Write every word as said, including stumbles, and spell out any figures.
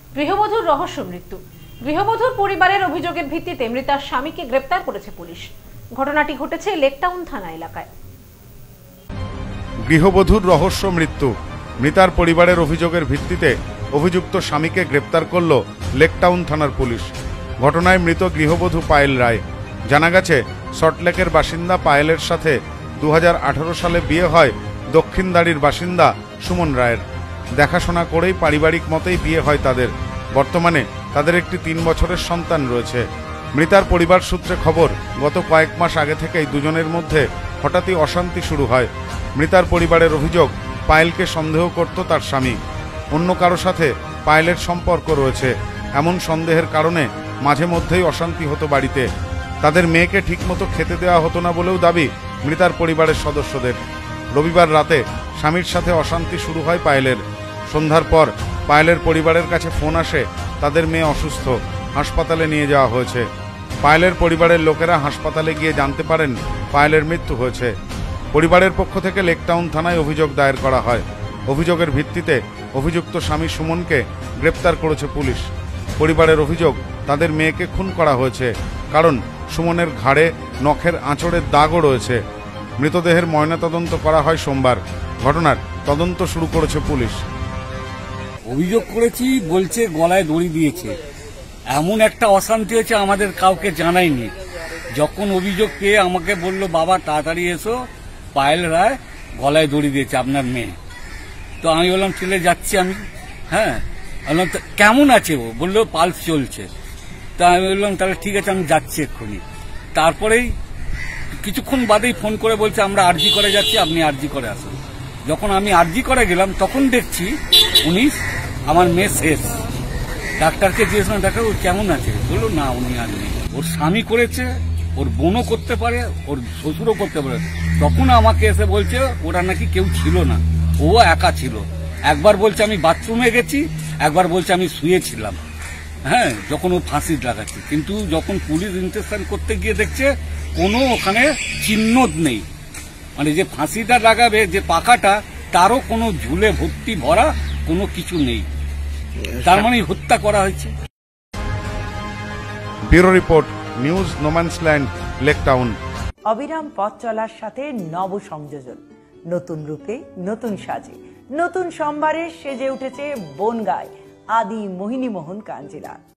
গৃহবধূর রহস্য মৃত্যু। গৃহবধূর পরিবারের অভিযোগের ভিত্তিতে মৃতার স্বামীকে গ্রেপ্তার করেছে পুলিশ। ঘটনাটি ঘটেছে লেকটাউন থানা এলাকায়। গৃহবধূর রহস্য মৃত্যু। মৃতার পরিবারের অভিযোগের ভিত্তিতে অভিযুক্ত স্বামীকে গ্রেপ্তার করল লেকটাউন থানার পুলিশ। ঘটনায় মৃত গৃহবধূ পায়েল রায়। জানা গেছে, সল্টলেকের বাসিন্দা পায়েলের সাথে দু হাজার আঠারো সালে বিয়ে হয় দক্ষিণদাড়ির বাসিন্দা সুমন রায়ের। দেখাশোনা করেই পারিবারিক মতেই বিয়ে হয় তাদের। বর্তমানে তাদের একটি তিন বছরের সন্তান রয়েছে। মৃতার পরিবার সূত্রে খবর, গত কয়েক মাস আগে থেকেই দুজনের মধ্যে হঠাৎই অশান্তি শুরু হয়। মৃতার পরিবারের অভিযোগ, পায়েলকে সন্দেহ করত তার স্বামী। অন্য কারো সাথে পায়েলের সম্পর্ক রয়েছে, এমন সন্দেহের কারণে মাঝে মধ্যেই অশান্তি হতো বাড়িতে। তাদের মেয়েকে ঠিকমতো খেতে দেওয়া হতো না বলেও দাবি মৃতার পরিবারের সদস্যদের। রবিবার রাতে স্বামীর সাথে অশান্তি শুরু হয় পায়েলের। সন্ধ্যার পর পায়েলের পরিবারের কাছে ফোন আসে, তাদের মেয়ে অসুস্থ, হাসপাতালে নিয়ে যাওয়া হয়েছে। পায়েলের পরিবারের লোকেরা হাসপাতালে গিয়ে জানতে পারেন পায়েলের মৃত্যু হয়েছে। পরিবারের পক্ষ থেকে লেকটাউন থানায় অভিযোগ দায়ের করা হয়। অভিযোগের ভিত্তিতে অভিযুক্ত স্বামী সুমনকে গ্রেপ্তার করেছে পুলিশ। পরিবারের অভিযোগ, তাদের মেয়েকে খুন করা হয়েছে, কারণ সুমনের ঘাড়ে নখের আঁচড়ের দাগও রয়েছে। মৃতদেহের ময়নাতদন্ত করা হয় সোমবার। ঘটনার তদন্ত শুরু করেছে পুলিশ। অভিযোগ করেছি, বলছে গলায় দড়ি দিয়েছে। এমন একটা অশান্তি হয়েছে, আমাদের কাউকে জানায়নি। যখন অভিযোগ পেয়ে আমাকে বলল, বাবা তাড়াতাড়ি এসো, পায়েল রায় গলায় দড়ি দিয়েছে আপনার মেয়ে। তো আমি বললাম, চলে যাচ্ছি আমি। হ্যাঁ, বললাম কেমন আছে ও? বললো পালস চলছে। তা আমি বললাম, তাহলে ঠিক আছে, আমি যাচ্ছি এক্ষুনি। তারপরেই কিছুক্ষণ বাদেই ফোন করে বলছে, আমরা আরজি করে যাচ্ছি, আপনি আরজি করে আসুন। যখন আমি আরজি করে গেলাম, তখন দেখছি উনি আমার মেয়ে শেষ। ডাক্তারকে জিজ্ঞেস করলাম, ডাক্তার ও কেমন আছে? বললো না, উনি আর নেই। ওর স্বামী করেছে, ওর বোনও করতে পারে, ওর শ্বশুরও করতে পারে। তখন আমাকে এসে বলছে ওরা নাকি কেউ ছিল না, ও একা ছিল। একবার বলছে আমি বাথরুমে গেছি, একবার বলছে আমি শুয়েছিলাম। হ্যাঁ, যখন ও ফাঁসি লাগাচ্ছে। কিন্তু যখন পুলিশ ইনভেস্টিগেশন করতে গিয়ে দেখছে কোনো ওখানে চিহ্ন নেই, মানে যে ফাঁসিটা লাগাবে যে পাকাটা, তারও কোনো ঝুলে ভর্তি ভরা কোনো কিছু নেই। তার মানে হত্যা করা হয়েছে। Bureau report, news no man's land, Lake Town. অবিরাম পথ চলার সাথে নব সংযোজন, নতুন রূপে, নতুন সাজে, নতুন সম্ভারে সেজে উঠেছে বনগায় আদি মোহিনী মোহন কাঞ্জিলা।